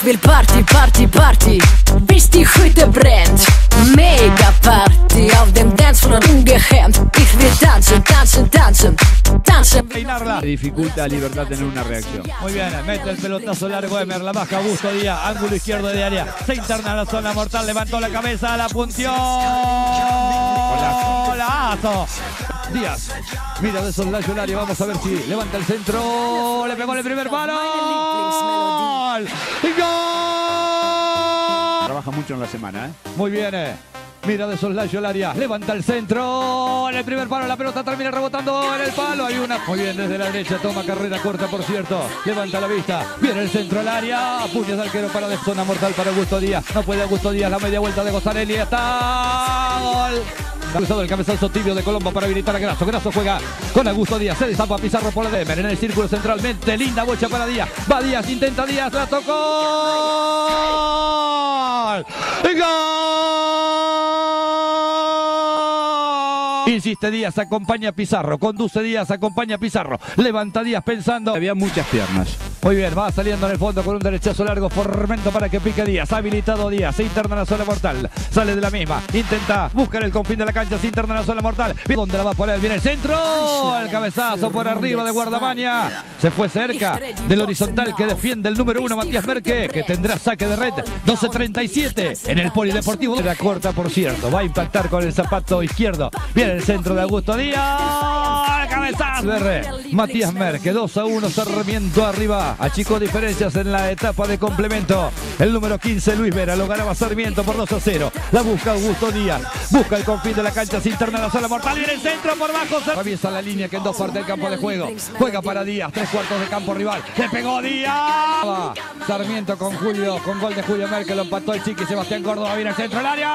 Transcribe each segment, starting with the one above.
Ich will Party, Party, Party, bis die Hütte brennt. Mega Party auf dem Dancefloor ungehemmt. Ich will tanzen, tanzen, tanzen, tanzen. Peinarla. Dificulta a Libertad tener una reacción. Muy bien, mete el pelotazo largo Emer, la baja Augusto Díaz, ángulo izquierdo de área. Se interna a la zona mortal, levantó la cabeza, la puntió. Golazo. Díaz, mira de soslayo el área, vamos a ver si levanta el centro. Le pegó el primer palo. ¡Gol! ¡Gol! Trabaja mucho en la semana, ¿eh? Muy bien, mira de soslayo el área, levanta el centro, en el primer palo la pelota termina rebotando en el palo, hay una, muy bien desde la derecha, toma carrera corta por cierto, levanta la vista, viene el centro al área, puños de arquero para de zona mortal para Augusto Díaz, no puede Augusto Díaz, la media vuelta de Gozarelli, está, gol. Cruzado el cabezazo tibio de Colombo para habilitar a Grasso. Grasso juega con Augusto Díaz. Se destapa Pizarro por la Demer. En el círculo centralmente. Linda bocha para Díaz. Va Díaz, intenta Díaz. La tocó. ¡Gol! Insiste Díaz, acompaña a Pizarro. Conduce Díaz, acompaña a Pizarro. Levanta Díaz pensando. Había muchas piernas. Muy bien, va saliendo en el fondo con un derechazo largo. Formento para que pique Díaz. Habilitado Díaz. Se interna en la zona mortal. Sale de la misma. Intenta buscar el confín de la cancha. Se interna en la zona mortal. ¿Dónde la va a poner? Viene el centro. El cabezazo por arriba de Guardamaña. Se fue cerca del horizontal que defiende el número 1, Matías Merque, que tendrá saque de red. 12:37 en el Polideportivo. La corta, por cierto. Va a impactar con el zapato izquierdo. Viene el centro de Augusto Díaz. Cabezazo. Matías Merque. 2-1. Sarmiento arriba. Achicó diferencias en la etapa de complemento. El número 15, Luis Vera, lo ganaba Sarmiento por 2-0. La busca Augusto Díaz. Busca el confín de la cancha, se interna en la zona mortal. Viene el centro por bajo. Se atraviesa la línea que en dos partes del campo de juego. Juega para Díaz, 3/4 de campo rival. Le pegó Díaz. Sarmiento con Julio, con gol de Julio Merkel. Lo empató el Chiqui Sebastián Córdoba. Viene el centro al área.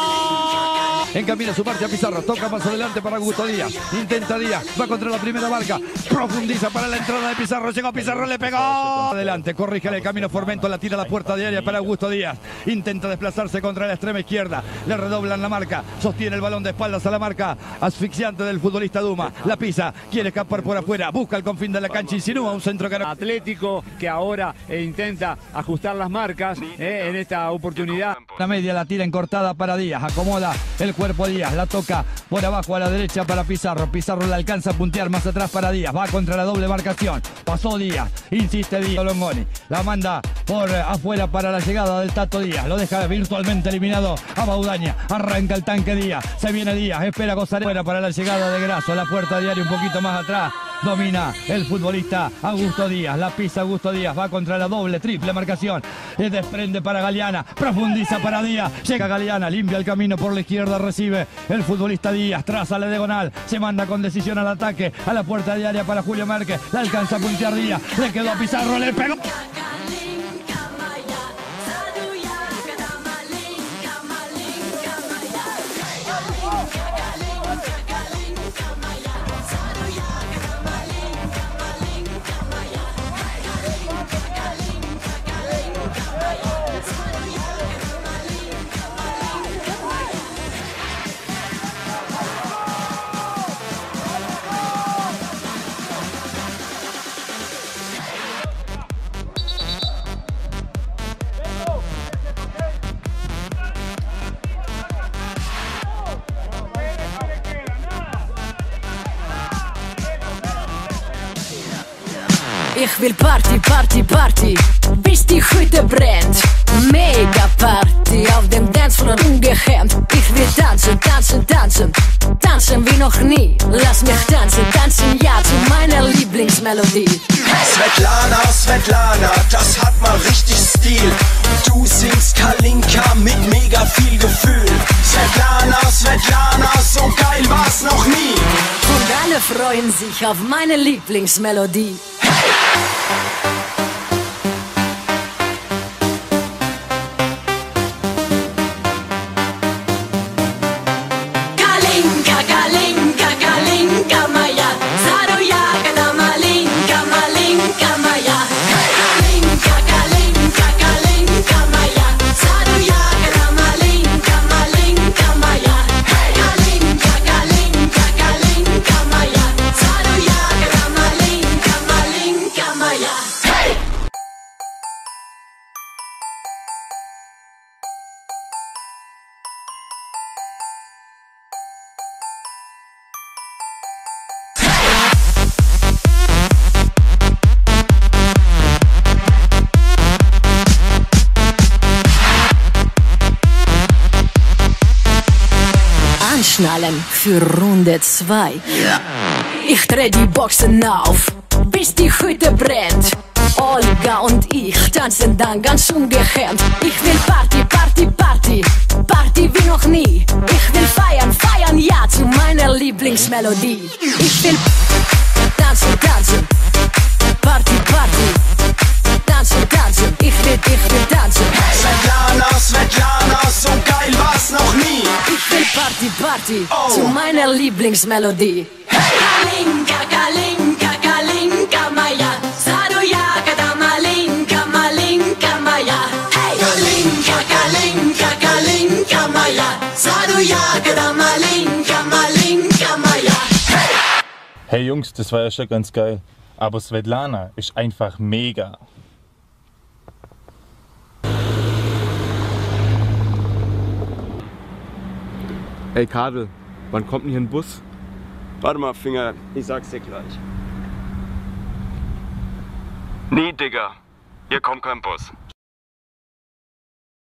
Encamina su marcha Pizarro, toca más adelante para Augusto Díaz, intenta Díaz, va contra la primera marca, profundiza para la entrada de Pizarro, llegó Pizarro, le pegó, adelante, corrige el camino Formento, la tira a la puerta de área para Augusto Díaz, intenta desplazarse contra la extrema izquierda, le redoblan la marca, sostiene el balón de espaldas a la marca, asfixiante del futbolista Duma, la pisa, quiere escapar por afuera, busca el confín de la cancha, insinúa un centro Atlético que ahora intenta ajustar las marcas en esta oportunidad. La media la tira encortada para Díaz, acomoda el cuerpo Díaz, la toca por abajo a la derecha para Pizarro, Pizarro la alcanza a puntear más atrás para Díaz, va contra la doble marcación, pasó Díaz, insiste Díaz, Longoni, la manda por afuera para la llegada del Tato Díaz, lo deja virtualmente eliminado a Baudaña, arranca el tanque Díaz, se viene Díaz, espera Gozarelli para la llegada de Grasso, la puerta de área un poquito más atrás, domina el futbolista Augusto Díaz, la pisa Augusto Díaz, va contra la doble, triple marcación, se desprende para Galeana, profundiza para Díaz, llega Galeana, limpia el camino por la izquierda, recibe el futbolista Díaz, traza la diagonal, se manda con decisión al ataque, a la puerta de área para Julio Merque, la alcanza a puntear Díaz, le quedó a Pizarro, le pegó. Ich will Party, Party, Party, bis die Hütte brennt. Mega Party auf dem Dancefloor ungehemmt. Ich will tanzen, tanzen, tanzen, tanzen wie noch nie. Lass mich tanzen, tanzen ja zu meiner Lieblingsmelodie. Svetlana, Svetlana, das hat mal richtig Stil. Du singst Kalinka mit mega viel Gefühl. Svetlana, Svetlana, so geil war's noch nie. Und alle freuen sich auf meine Lieblingsmelodie. Kalinka, Kalinka, Kalinka Maya, Saroyaka Malinka, Malinka Maya. Kalinka, Kalinka, Kalinka Maya, Saroyaka Malinka, Malinka Maya. Kalinka, Kalinka, Kalinka Maya, Saroyaka Malinka, Malinka Maya. anschnallen für Runde 2. Ich dreh die Boxen auf, bis die Hütte brennt. Olga und ich tanzen dann ganz ungehemmt. Ich will Party, Party, Party, Party wie noch nie. Ich will feiern, feiern, ja, zu meiner Lieblingsmelodie. Ich will tanzen, tanzen, Party, Party, tanzen, tanzen. Ich will tanzen. Svetlana, Svetlana, so geil war's noch nie. Ich will Party, Party, zu meiner Lieblingsmelodie. Kalinka, Kalinka, Kalinka, Maya. Sadoyaka, da Malinka, Malinka, Maya. Hey! Kalinka, Kalinka, Kalinka, Maya. Sadoyaka, da Malinka, Malinka, Maya. Hey Jungs, das war ja schon ganz geil. Aber Svetlana ist einfach mega. Hey Kadel, wann kommt denn hier ein Bus? Warte mal, Finger, ich sag's dir gleich. Nee, Digga, hier kommt kein Bus.